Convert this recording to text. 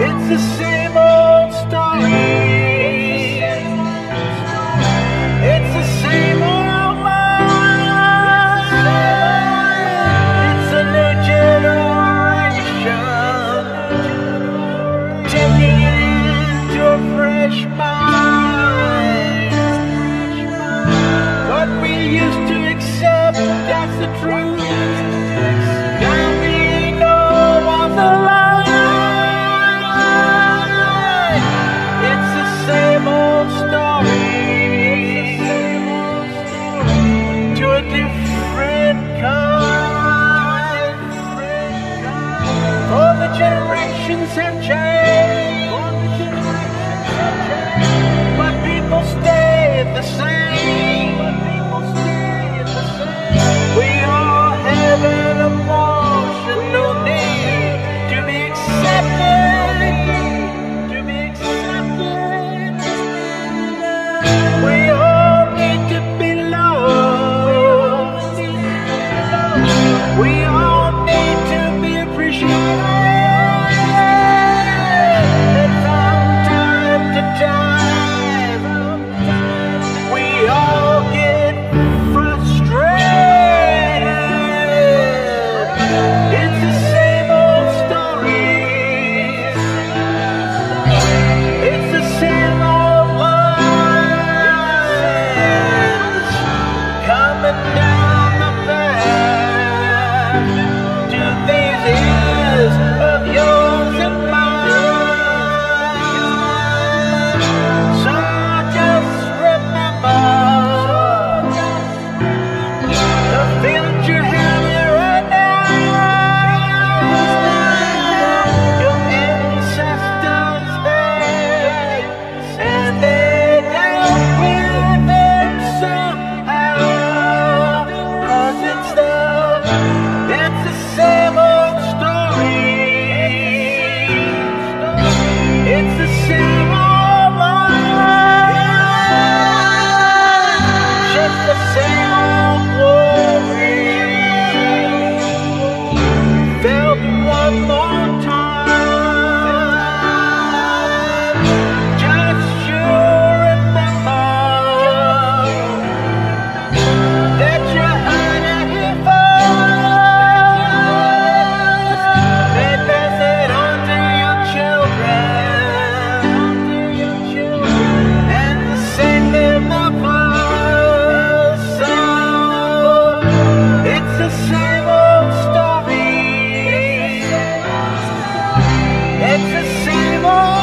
It's the same old story. It's the same old life. It's a new generation taking it into a fresh mind. What we used to accept, that's the truth. Now we know of the lie. It's the same old story to a different kind. All the generations have changed, but people stay the same. We all have an emotional need to be accepted, We all need to be loved. We all need to be appreciated. And from time to time, we all get frustrated. It's the same old story. It's the same old lines coming down the path to these ears of yours and mine. So just remember the feelings you're having right now. Your ancestors had, and they dealt with it somehow. 'Cause it's the same old story. It's the same old life. Just the same old worry. Felt one more time. Just you remember that you heard it here first. Then pass it on to your children, and sing them the first song. It's the same old story. It's the same old